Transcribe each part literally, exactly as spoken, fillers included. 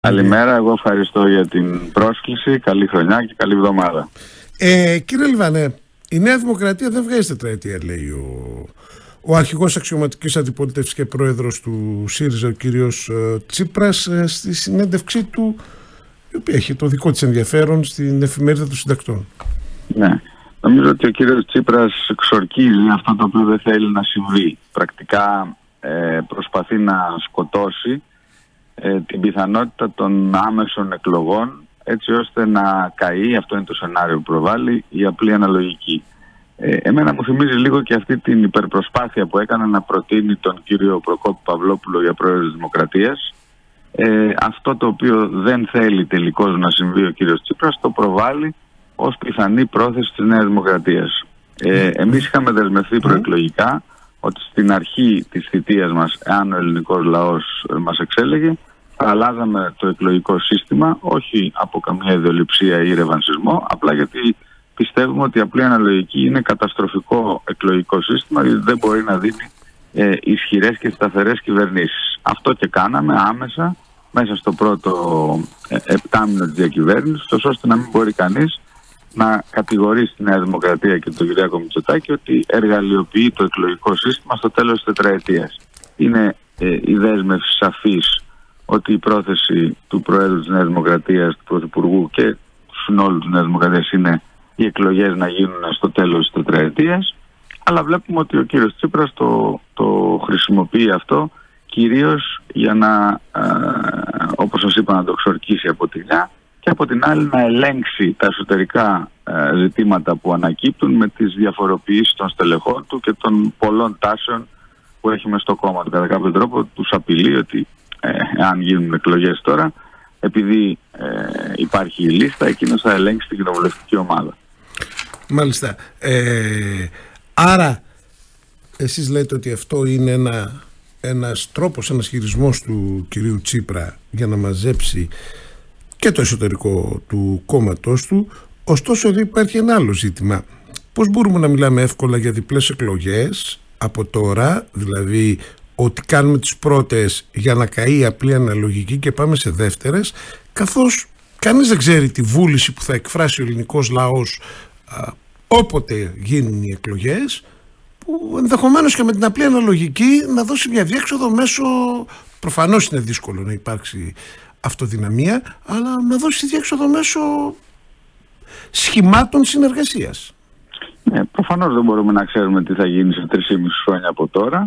Καλημέρα, εγώ ευχαριστώ για την πρόσκληση. Καλή χρονιά και καλή εβδομάδα. Ε, κύριε Λιβανέ, η Νέα Δημοκρατία δεν βγάζει τετραετία, λέει ο, ο αρχηγός αξιωματικής αντιπολίτευσης και πρόεδρος του ΣΥΡΙΖΑ, ο κύριος ε, Τσίπρας, ε, στη συνέντευξή του, η οποία έχει το δικό της ενδιαφέρον, στην εφημερίδα των συντακτών. Ναι, νομίζω ότι ο κύριος Τσίπρας εξορκίζει αυτό το οποίο δεν θέλει να συμβεί. Πρακτικά ε, προσπαθεί να σκοτώσει ε, την πιθανότητα των άμεσων εκλογών, έτσι ώστε να καεί, αυτό είναι το σενάριο που προβάλλει, η απλή αναλογική. Ε, εμένα μου θυμίζει λίγο και αυτή την υπερπροσπάθεια που έκανε να προτείνει τον κύριο Προκόπη Παυλόπουλο για πρόεδρο της Δημοκρατίας. Ε, αυτό το οποίο δεν θέλει τελικώς να συμβεί ο κύριος Τσίπρας το προβάλλει ως πιθανή πρόθεση της Νέας Δημοκρατίας. Ε, εμείς είχαμε δεσμευθεί προεκλογικά ότι στην αρχή της θητείας μας, αν ο ελληνικός λαός μας εξέλεγε, θα αλλάζαμε το εκλογικό σύστημα, όχι από καμία ιδεολειψία ή ρεβανσισμό, απλά γιατί πιστεύουμε ότι η απλή αναλογική είναι καταστροφικό εκλογικό σύστημα, γιατί δεν μπορεί να δίνει ε, ισχυρές και σταθερές κυβερνήσεις. Αυτό και κάναμε άμεσα μέσα στο πρώτο ε, επτάμηνο της διακυβέρνησης, τόσο ώστε να μην μπορεί κανείς να κατηγορήσει τη Νέα Δημοκρατία και τον Κυριάκο Μητσοτάκη ότι εργαλειοποιεί το εκλογικό σύστημα στο τέλος της τετραετίας. Είναι ε, η δέσμευση σαφής ότι η πρόθεση του Προέδρου της Νέας Δημοκρατίας, του Πρωθυπουργού και του συνόλου της Νέας Δημοκρατίας είναι οι εκλογές να γίνουν στο τέλος της τετραετίας. Αλλά βλέπουμε ότι ο κύριος Τσίπρας το, το χρησιμοποιεί αυτό κυρίως για να, ε, όπως σας είπα, να το εξορκίσει από τη μια και από την άλλη να ελέγξει τα εσωτερικά ε, ζητήματα που ανακύπτουν με τις διαφοροποιήσεις των στελεχών του και των πολλών τάσεων που έχει μες στο κόμμα του. Κατά κάποιο τρόπο τους απειλεί ότι ε, αν γίνουν εκλογές τώρα, επειδή ε, υπάρχει η λίστα, εκείνος θα ελέγξει την κοινοβουλευτική ομάδα. Μάλιστα. Ε, άρα εσείς λέτε ότι αυτό είναι ένα, ένας τρόπος, ένας χειρισμός του κυρίου Τσίπρα για να μαζέψει και το εσωτερικό του κόμματός του. Ωστόσο εδώ υπάρχει ένα άλλο ζήτημα. Πώς μπορούμε να μιλάμε εύκολα για διπλές εκλογές από τώρα, δηλαδή ότι κάνουμε τις πρώτες για να καεί η απλή αναλογική και πάμε σε δεύτερες, καθώς κανείς δεν ξέρει τη βούληση που θα εκφράσει ο ελληνικός λαός α, όποτε γίνουν οι εκλογές, που ενδεχομένως και με την απλή αναλογική να δώσει μια διέξοδο μέσω, προφανώς είναι δύσκολο να υπάρξει αυτοδυναμία, αλλά να δώσει διέξοδο μέσω σχημάτων συνεργασίας. Ε, προφανώς δεν μπορούμε να ξέρουμε τι θα γίνει σε τρεις και μισό χρόνια από τώρα.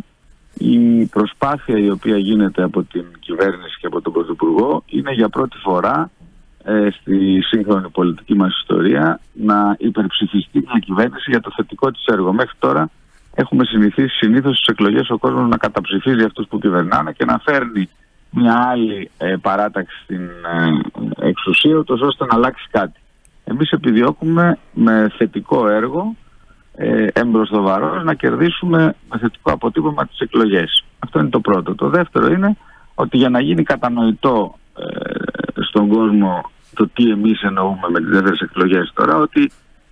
Η προσπάθεια η οποία γίνεται από την κυβέρνηση και από τον Πρωθυπουργό είναι για πρώτη φορά ε, στη σύγχρονη πολιτική μας ιστορία να υπερψηφιστεί μια κυβέρνηση για το θετικό της έργο. Μέχρι τώρα έχουμε συνηθίσει συνήθως στις εκλογές ο κόσμος να καταψηφίζει αυτούς που κυβερνάνε και να φέρνει μια άλλη ε, παράταξη στην ε, εξουσία, ούτως ώστε να αλλάξει κάτι. Εμείς επιδιώκουμε με θετικό έργο, ε, εμπροστοβαρός, να κερδίσουμε με θετικό αποτύπωμα τις εκλογές. Αυτό είναι το πρώτο. Το δεύτερο είναι ότι για να γίνει κατανοητό ε, στον κόσμο το τι εμείς εννοούμε με τις δεύτερες εκλογές τώρα, ότι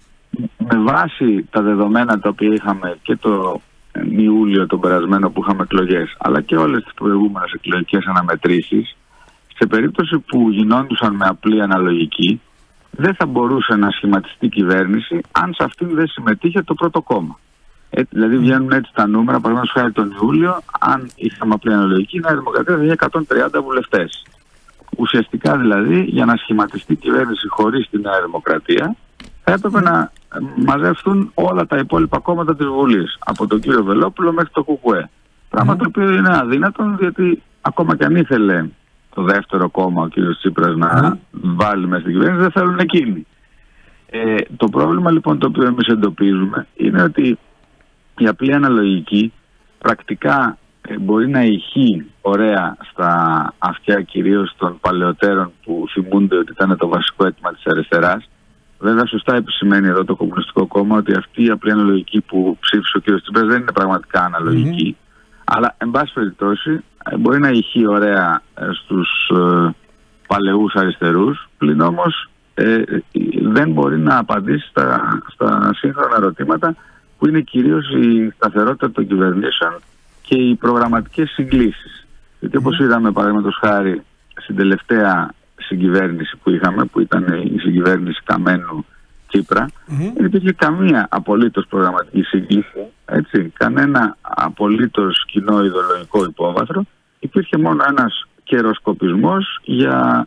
με βάση τα δεδομένα τα οποία είχαμε και το Ιούλιο τον περασμένο που είχαμε εκλογές, αλλά και όλες τις προηγούμενες εκλογικές αναμετρήσεις, σε περίπτωση που γινόντουσαν με απλή αναλογική, δεν θα μπορούσε να σχηματιστεί κυβέρνηση αν σε αυτήν δεν συμμετείχε το πρώτο κόμμα. Ε, δηλαδή βγαίνουν έτσι τα νούμερα, παραδείγματος χάρη τον Ιούλιο, αν είχαμε απλή αναλογική, η Νέα Δημοκρατία θα είχε εκατόν τριάντα βουλευτές. Ουσιαστικά δηλαδή, για να σχηματιστεί κυβέρνηση χωρίς τη Νέα Δημοκρατία, θα έπρεπε να μαζευτούν όλα τα υπόλοιπα κόμματα της Βουλής, από τον κύριο Βελόπουλο μέχρι το ΚΚΕ. Πράγμα το οποίο είναι αδύνατο, διότι ακόμα και αν ήθελε το δεύτερο κόμμα ο κύριος Τσίπρας να βάλει μέσα στην κυβέρνηση, δεν θέλουν εκείνοι. Ε, το πρόβλημα λοιπόν το οποίο εμείς εντοπίζουμε είναι ότι η απλή αναλογική πρακτικά ε, μπορεί να ηχεί ωραία στα αυτιά κυρίως των παλαιότερων που θυμούνται ότι ήταν το βασικό αίτημα της αριστεράς. Βέβαια, σωστά επισημαίνει εδώ το Κομμουνιστικό Κόμμα ότι αυτή η απλή αναλογική που ψήφισε ο κ. Τσίπρας δεν είναι πραγματικά αναλογική. Mm-hmm. Αλλά, εν πάση περιπτώσει, μπορεί να ηχεί ωραία στους ε, παλαιούς αριστερούς, πλην όμως ε, δεν μπορεί να απαντήσει στα, στα σύγχρονα ερωτήματα που είναι κυρίως η σταθερότητα των κυβερνήσεων και οι προγραμματικές συγκλήσεις. Γιατί όπως είδαμε, παραδείγματος χάρη, στην τελευταία συγκυβέρνηση που είχαμε, που ήταν η συγκυβέρνηση Καμένου Τσίπρα, mm-hmm. δεν υπήρχε καμία απολύτως προγραμματική σύγκληση, έτσι, κανένα απολύτως κοινό ιδεολογικό υπόβαθρο. Υπήρχε μόνο ένας καιροσκοπισμός για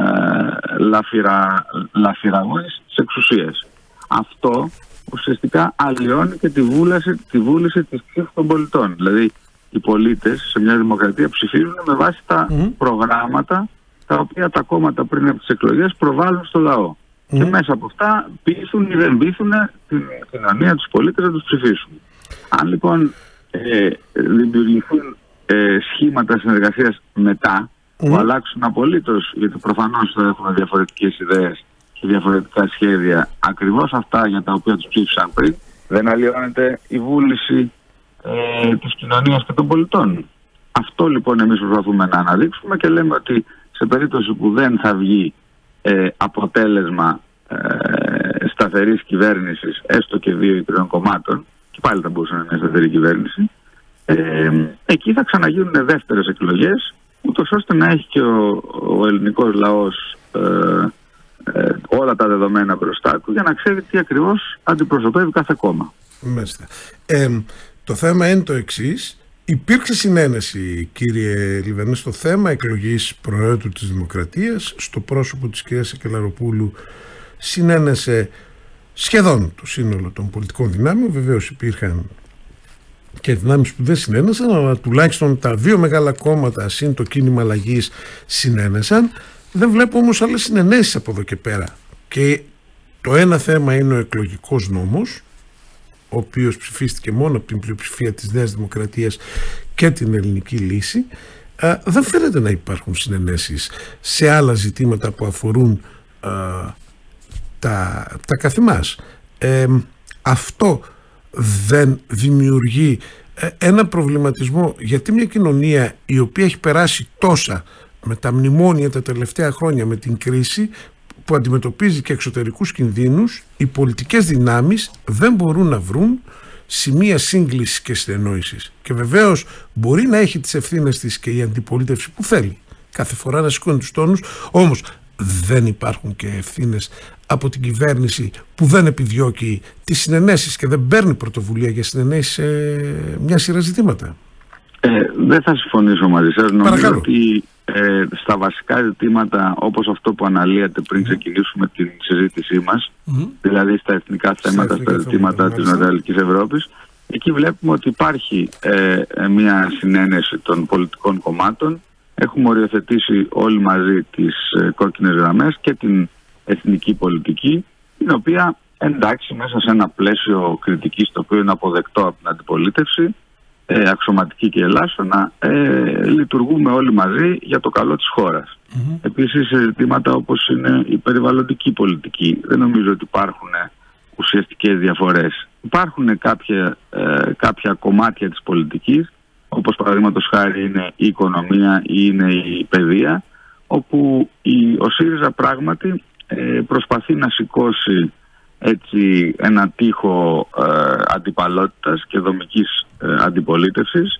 ε, λαφυρα, λαφυραγώγηση της εξουσίας. Αυτό ουσιαστικά αλλοιώνει και τη βούληση, τη βούληση της ψήφου των πολιτών. Δηλαδή οι πολίτες σε μια δημοκρατία ψηφίζουν με βάση τα mm. προγράμματα τα οποία τα κόμματα πριν από τις εκλογές προβάλλουν στο λαό. Mm. Και μέσα από αυτά πείθουν ή δεν πείθουν την κοινωνία, τους πολίτες να τους ψηφίσουν. Αν λοιπόν ε, δημιουργηθούν ε, σχήματα συνεργασίας μετά mm. που αλλάξουν απολύτως, γιατί προφανώς θα έχουμε διαφορετικές ιδέες και διαφορετικά σχέδια, ακριβώς αυτά για τα οποία τους ψήφισαν πριν, δεν αλλοιώνεται η βούληση ε, της κοινωνίας και των πολιτών. Αυτό λοιπόν εμείς προσπαθούμε να αναδείξουμε και λέμε ότι σε περίπτωση που δεν θα βγει ε, αποτέλεσμα ε, σταθερής κυβέρνησης, έστω και δύο ή τριών κομμάτων, και πάλι θα μπορούσε να είναι μια σταθερή κυβέρνηση, ε, εκεί θα ξαναγίνουν δεύτερες εκλογές, ούτως ώστε να έχει και ο, ο ελληνικός λαός ε, ε, όλα τα δεδομένα μπροστά του για να ξέρει τι ακριβώς αντιπροσωπεύει κάθε κόμμα. Μάλιστα. Ε, το θέμα είναι το εξής. Υπήρξε συνένεση, κύριε Λιβερνή, στο θέμα εκλογής Προέδρου της Δημοκρατίας. Στο πρόσωπο της κυρίας Σακελαροπούλου συνένεσε σχεδόν το σύνολο των πολιτικών δυνάμεων. Βεβαίως υπήρχαν και δυνάμεις που δεν συνένεσαν, αλλά τουλάχιστον τα δύο μεγάλα κόμματα συν το κίνημα αλλαγής συνένεσαν. Δεν βλέπω όμως άλλες συνενέσεις από εδώ και πέρα. Και το ένα θέμα είναι ο εκλογικός νόμος, ο οποίος ψηφίστηκε μόνο από την πλειοψηφία της Νέας Δημοκρατίας και την Ελληνική Λύση. Α, δεν φαίνεται να υπάρχουν συνενέσεις σε άλλα ζητήματα που αφορούν α, τα, τα καθημάς. Ε, αυτό δεν δημιουργεί ε, ένα προβληματισμό, γιατί μια κοινωνία η οποία έχει περάσει τόσα με τα μνημόνια τα τελευταία χρόνια, με την κρίση που αντιμετωπίζει και εξωτερικούς κινδύνους, οι πολιτικές δυνάμεις δεν μπορούν να βρουν σημεία σύγκλησης και συνεννόησης. Και βεβαίως μπορεί να έχει τις ευθύνες της και η αντιπολίτευση που θέλει κάθε φορά να σηκώνει τους τόνους, όμως δεν υπάρχουν και ευθύνες από την κυβέρνηση που δεν επιδιώκει τις συνενέσεις και δεν παίρνει πρωτοβουλία για συνενέσεις σε μια σειρά ζητήματα. Ε, δεν θα συμφωνήσω μαζί σας. Νομίζω ότι ε, στα βασικά ζητήματα, όπως αυτό που αναλύατε πριν mm-hmm. ξεκινήσουμε την συζήτησή μας, mm-hmm. δηλαδή στα εθνικά θέματα, στα ζητήματα της Νοτιοανατολικής Ευρώπης, εκεί βλέπουμε ότι υπάρχει ε, μια συνένεση των πολιτικών κομμάτων. Έχουμε οριοθετήσει όλοι μαζί τις ε, κόκκινες γραμμές και την εθνική πολιτική, την οποία εντάξει μέσα σε ένα πλαίσιο κριτικής το οποίο είναι αποδεκτό από την αντιπολίτευση, ε, αξιωματική και ελάσσονα, ε, λειτουργούμε όλοι μαζί για το καλό της χώρας. Mm-hmm. Επίσης σε ζητήματα όπως είναι η περιβαλλοντική πολιτική δεν νομίζω ότι υπάρχουν ουσιαστικές διαφορές. Υπάρχουν κάποια, ε, κάποια κομμάτια της πολιτικής, όπως παραδείγματος χάρη είναι η οικονομία ή είναι η παιδεία, όπου η, ο ΣΥΡΙΖΑ πράγματι ε, προσπαθεί να σηκώσει έτσι ένα τείχο ε, αντιπαλότητας και δομικής ε, αντιπολίτευσης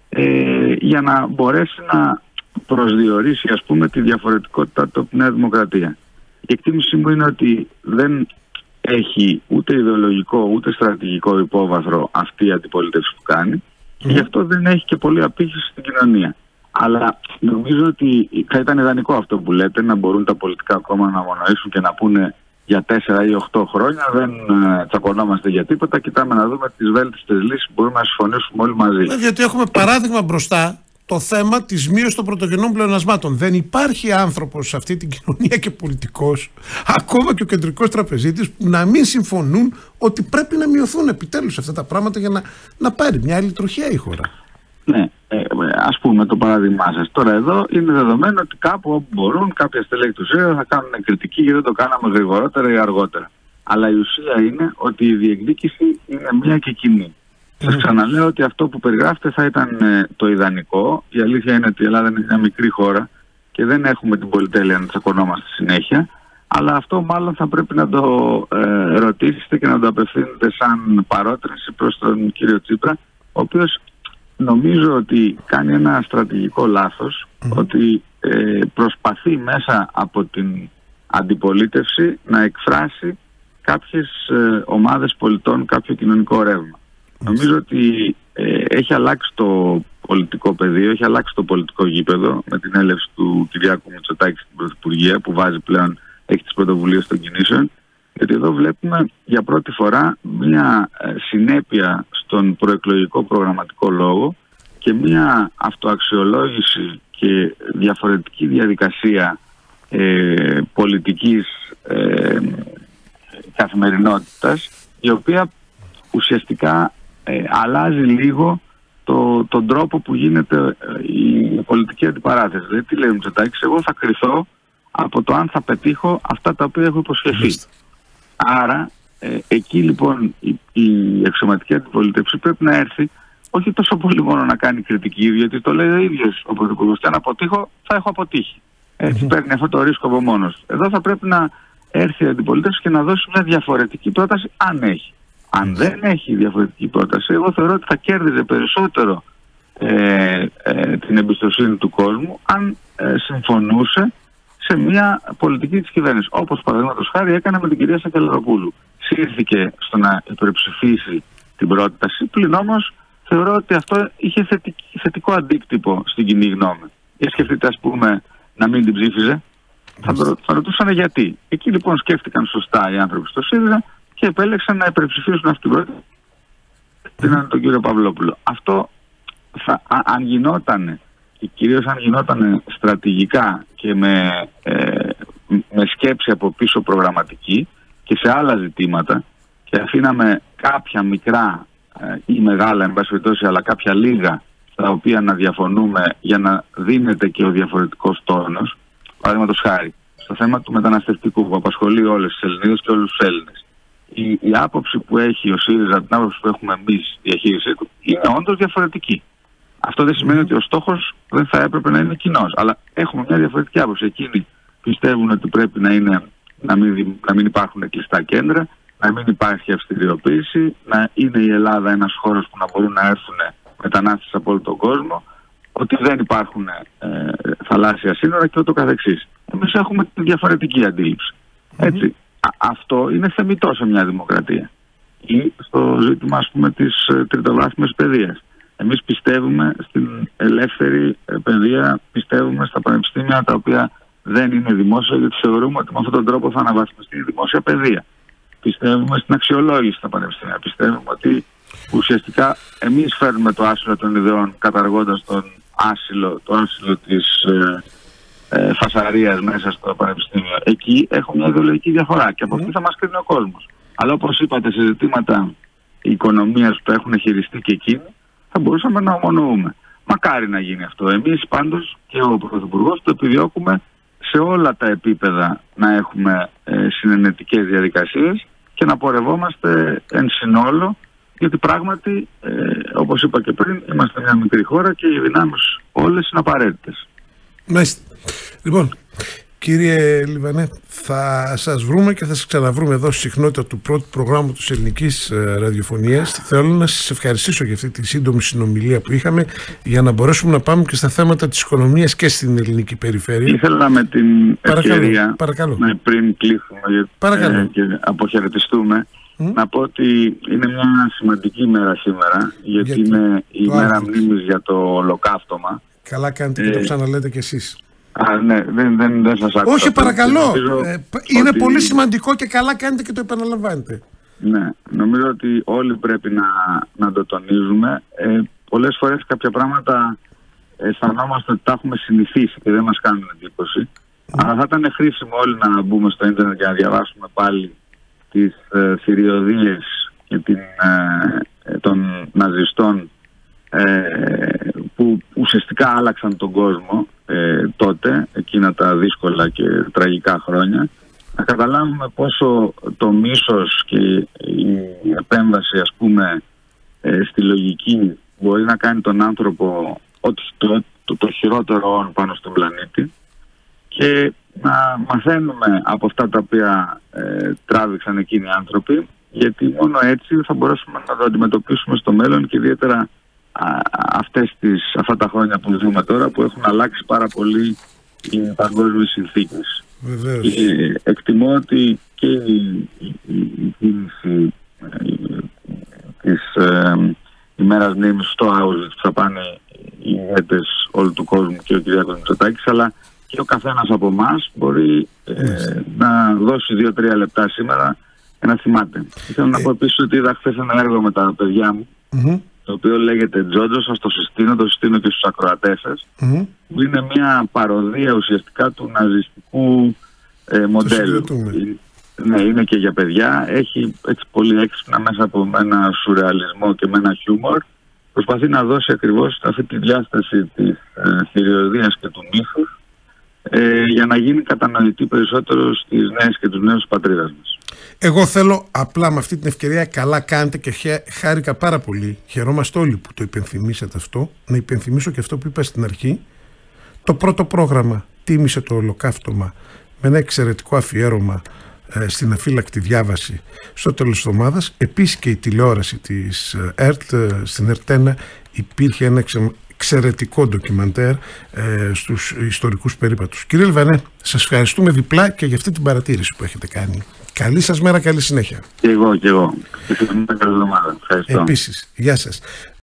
ε, για να μπορέσει να προσδιορίσει ας πούμε τη διαφορετικότητα από τη Νέα Δημοκρατία. Η εκτίμησή μου είναι ότι δεν έχει ούτε ιδεολογικό ούτε στρατηγικό υπόβαθρο αυτή η αντιπολίτευση που κάνει και γι' αυτό δεν έχει και πολύ απήχηση στην κοινωνία. Αλλά νομίζω ότι θα ήταν ιδανικό αυτό που λέτε, να μπορούν τα πολιτικά κόμματα να μονοήσουν και να πούνε για τέσσερα ή οχτώ χρόνια δεν ε, τσακωνόμαστε για τίποτα. Κοιτάμε να δούμε τις βέλτιστες λύσεις που μπορούμε να συμφωνήσουμε όλοι μαζί. Γιατί έχουμε παράδειγμα μπροστά το θέμα της μείωσης των πρωτογενών πλεονασμάτων. Δεν υπάρχει άνθρωπος σε αυτή την κοινωνία και πολιτικός, ακόμα και ο κεντρικός τραπεζίτης, που να μην συμφωνούν ότι πρέπει να μειωθούν επιτέλους αυτά τα πράγματα για να, να πάρει μια άλλη τροχιά η χώρα. Ναι, ε, ας πούμε το παράδειγμά σας. Τώρα εδώ είναι δεδομένο ότι κάπου όπου μπορούν κάποια στελέχη του ΣΥΡΙΖΑ θα κάνουν κριτική γιατί δεν το κάναμε γρηγορότερα ή αργότερα. Αλλά η ουσία είναι ότι η διεκδίκηση είναι μία και κοινή. Mm. Σας ξαναλέω ότι αυτό που περιγράφετε θα ήταν ε, το ιδανικό. Η αλήθεια είναι ότι η Ελλάδα είναι μια μικρή χώρα και δεν έχουμε την πολυτέλεια να τσακωνόμαστε συνέχεια. Αλλά αυτό μάλλον θα πρέπει να το ε, ρωτήσετε και να το απευθύνετε σαν παρότρινση προς τον κύριο Τσίπρα, ο οποίος νομίζω ότι κάνει ένα στρατηγικό λάθος, mm. ότι ε, προσπαθεί μέσα από την αντιπολίτευση να εκφράσει κάποιες ε, ομάδες πολιτών, κάποιο κοινωνικό ρεύμα. Νομίζω ότι ε, έχει αλλάξει το πολιτικό πεδίο, έχει αλλάξει το πολιτικό γήπεδο με την έλευση του Κυριάκου Μητσοτάκη στην Πρωθυπουργία, που βάζει πλέον, έχει τις πρωτοβουλίες των κινήσεων. Γιατί εδώ βλέπουμε για πρώτη φορά μια ε, συνέπεια στον προεκλογικό προγραμματικό λόγο και μια αυτοαξιολόγηση και διαφορετική διαδικασία ε, πολιτικής ε, καθημερινότητας, η οποία ουσιαστικά ε, αλλάζει λίγο το, τον τρόπο που γίνεται η πολιτική αντιπαράθεση. Δηλαδή, τι λέει ο Μητσοτάκης, εγώ θα κριθώ από το αν θα πετύχω αυτά τα οποία έχω υποσχεθεί. Άρα, ε, εκεί λοιπόν η, η αξιωματική αντιπολίτευση πρέπει να έρθει όχι τόσο πολύ μόνο να κάνει κριτική, γιατί το λέει ο ίδιος ο Πρωθυπουργός, και αν αποτύχω θα έχω αποτύχει. Έτσι, mm-hmm. παίρνει αυτό το ρίσκο από μόνος. Εδώ θα πρέπει να έρθει η αντιπολίτευση και να δώσει μια διαφορετική πρόταση, αν έχει. Αν δεν έχει διαφορετική πρόταση, εγώ θεωρώ ότι θα κέρδιζε περισσότερο ε, ε, την εμπιστοσύνη του κόσμου αν ε, συμφωνούσε σε μια πολιτική της κυβέρνησης. Όπως παραδείγματος χάρη έκανε με την κυρία Σακελαροπούλου. Σύρθηκε στο να υπερψηφίσει την πρόταση, πλην όμως θεωρώ ότι αυτό είχε θετικ, θετικό αντίκτυπο στην κοινή γνώμη. Για σκεφτείτε, ας πούμε, να μην την ψήφιζε. Θα, θα ρωτούσαν γιατί. Εκεί λοιπόν σκέφτηκαν σωστά οι άνθρωποι στο ΣΥΡΙΖΑ και επέλεξαν να υπερψηφίσουν αυτή την πρόταση. Την τον κύριο Παυλόπουλο. Αυτό θα, α, αν γινόταν, και κυρίως αν γινόταν στρατηγικά και με, ε, με σκέψη από πίσω προγραμματική και σε άλλα ζητήματα, και αφήναμε κάποια μικρά ε, ή μεγάλα, εν πάση περιπτώσει, αλλά κάποια λίγα, τα οποία να διαφωνούμε για να δίνεται και ο διαφορετικός τόνος. Παραδείγματος χάρη, στο θέμα του μεταναστευτικού που απασχολεί όλες τις Ελληνίδες και όλους τους Έλληνες. Η, η άποψη που έχει ο ΣΥΡΙΖΑ, την άποψη που έχουμε εμείς, η διαχείρισή του, είναι όντως διαφορετική. Αυτό δεν σημαίνει ότι ο στόχος δεν θα έπρεπε να είναι κοινός. Αλλά έχουμε μια διαφορετική άποψη. Εκείνοι πιστεύουν ότι πρέπει να, είναι, να, μην, να μην υπάρχουν κλειστά κέντρα, να μην υπάρχει αυστηριοποίηση, να είναι η Ελλάδα ένας χώρος που να μπορούν να έρθουν μετανάστες από όλο τον κόσμο, ότι δεν υπάρχουν ε, θαλάσσια σύνορα και ούτω καθεξής. Εμείς έχουμε τη διαφορετική αντίληψη. Έτσι. Α, αυτό είναι θεμιτό σε μια δημοκρατία. Ή στο ζήτημα, ας πούμε, της ε, τριτοβάθμιας παιδείας. Εμείς πιστεύουμε στην ελεύθερη ε, παιδεία, πιστεύουμε στα πανεπιστήμια τα οποία δεν είναι δημόσια, γιατί θεωρούμε ότι με αυτόν τον τρόπο θα αναβαθμιστεί η δημόσια παιδεία. Πιστεύουμε στην αξιολόγηση στα πανεπιστήμια. Πιστεύουμε ότι ουσιαστικά εμείς φέρνουμε το άσυλο των ιδεών, καταργώντας τον άσυλο, το άσυλο της ε, ε, φασαρίας μέσα στο πανεπιστήμιο. Εκεί έχουμε μια ιδεολογική διαφορά και από αυτή θα μας κρίνει ο κόσμος. Αλλά όπως είπατε, σε ζητήματα οικονομίας που έχουν χειριστεί και εκείνοι, θα μπορούσαμε να ομονοούμε. Μακάρι να γίνει αυτό. Εμείς πάντως και ο Πρωθυπουργός το επιδιώκουμε σε όλα τα επίπεδα να έχουμε ε, συνενετικές διαδικασίες και να πορευόμαστε εν συνόλο, γιατί πράγματι, ε, όπως είπα και πριν, είμαστε μια μικρή χώρα και οι δυνάμεις όλες είναι απαραίτητες. Μάλιστα. Λοιπόν, κύριε Λιβανέ, θα σας βρούμε και θα σας ξαναβρούμε εδώ στη συχνότητα του πρώτου προγράμματος ελληνικής ε, ραδιοφωνίας. Θέλω να σας ευχαριστήσω για αυτή τη σύντομη συνομιλία που είχαμε, για να μπορέσουμε να πάμε και στα θέματα της οικονομίας και στην ελληνική περιφέρεια. Ήθελα με την παρακαλώ, ευκαιρία, παρακαλώ. Ναι, πριν κλείσουμε ε, και αποχαιρετιστούμε, Mm. να πω ότι είναι μια σημαντική μέρα σήμερα, γιατί, γιατί είναι η μέρα μνήμης για το ολοκαύτωμα. Καλά κάνετε και ε, το ξαναλέτε κι εσείς. Α, ναι, δεν, δεν, δεν σας άκουσα. Όχι, παρακαλώ. Ε, είναι ότι... πολύ σημαντικό και καλά κάνετε και το επαναλαμβάνετε. Ναι, νομίζω ότι όλοι πρέπει να, να το τονίζουμε. Ε, πολλές φορές κάποια πράγματα αισθανόμαστε ότι τα έχουμε συνηθίσει και δεν μας κάνουν εντύπωση. Mm. Αλλά θα ήταν χρήσιμο όλοι να μπούμε στο ίντερνετ και να διαβάσουμε πάλι τις ε, θηριωδίες και την, ε, των ναζιστών ε, που ουσιαστικά άλλαξαν τον κόσμο ε, τότε, εκείνα τα δύσκολα και τραγικά χρόνια, να καταλάβουμε πόσο το μίσος και η επέμβαση, ας πούμε, ε, στη λογική μπορεί να κάνει τον άνθρωπο ό,τι το, το, το χειρότερο πάνω στον πλανήτη, και να μαθαίνουμε από αυτά τα οποία ε, τράβηξαν εκείνοι οι άνθρωποι, γιατί μόνο έτσι θα μπορέσουμε να το αντιμετωπίσουμε στο μέλλον, και ιδιαίτερα α, αυτές τις, αυτά τα χρόνια που ζούμε τώρα, που έχουν αλλάξει πάρα πολύ οι παγκόσμιες συνθήκες. Βεβαίως. Και εκτιμώ ότι και η, η, η κίνηση της ε, ημέρας μνήμης στο Auschwitz που θα πάνε οι ηγέτες όλου του κόσμου και ο Κυριάκος Μητσοτάκης, αλλά και ο καθένας από εμάς μπορεί ε, να δώσει δύο-τρία λεπτά σήμερα και να θυμάται. Θέλω να πω επίσης ότι είδα χθες ένα έργο με τα παιδιά μου, mm-hmm. το οποίο λέγεται Τζότζο, σας το συστήνω, το συστήνω και στους ακροατές σας, mm-hmm. που είναι μια παροδία ουσιαστικά του ναζιστικού ε, μοντέλου. Ναι, είναι και για παιδιά, έχει έτσι πολύ έξυπνα μέσα από ένα σουρεαλισμό και με ένα χιούμορ. Προσπαθεί να δώσει ακριβώς αυτή τη διάσταση της ε, θηριωδίας και του μύθους ε, για να γίνει κατανοητή περισσότερο στις νέες και τους νέους πατρίδας μας. Εγώ θέλω απλά με αυτή την ευκαιρία, καλά κάνετε και χε, χάρηκα πάρα πολύ, χαιρόμαστε όλοι που το υπενθυμίσατε αυτό, να υπενθυμίσω και αυτό που είπα στην αρχή. Το πρώτο πρόγραμμα τίμησε το ολοκαύτωμα με ένα εξαιρετικό αφιέρωμα ε, στην αφύλακτη διάβαση στο τέλος της εβδομάδας. Επίσης και η τηλεόραση της ΕΡΤ, ε, στην ΕΡΤ ένα υπήρχε ένα εξε, εξαιρετικό ντοκιμαντέρ ε, στους ιστορικούς περίπατους. Κύριε Λιβανέ, σας ευχαριστούμε διπλά και για αυτή την παρατήρηση που έχετε κάνει. Καλή σας μέρα, καλή συνέχεια. Και εγώ, και εγώ. Και καλή εβδομάδα. Ευχαριστώ. Επίσης, γεια σας.